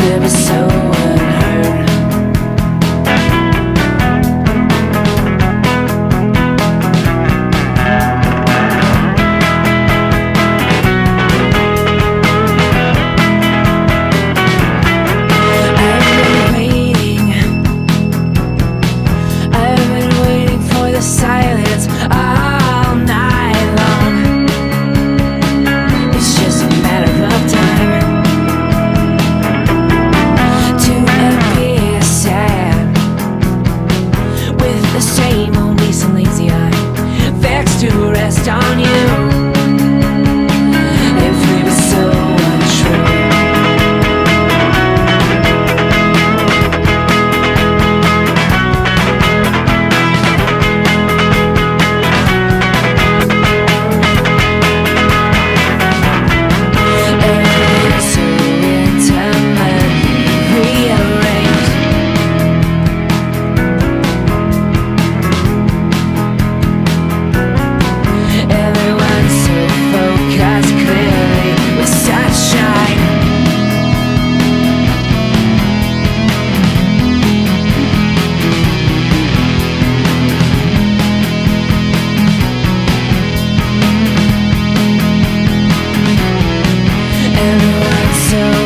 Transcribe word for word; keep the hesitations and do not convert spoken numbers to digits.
There was so unheard. Silence all night long. It's just a matter of time to appear sad with the same old decent lazy eye vexed to rest on you. If we were so untrue, so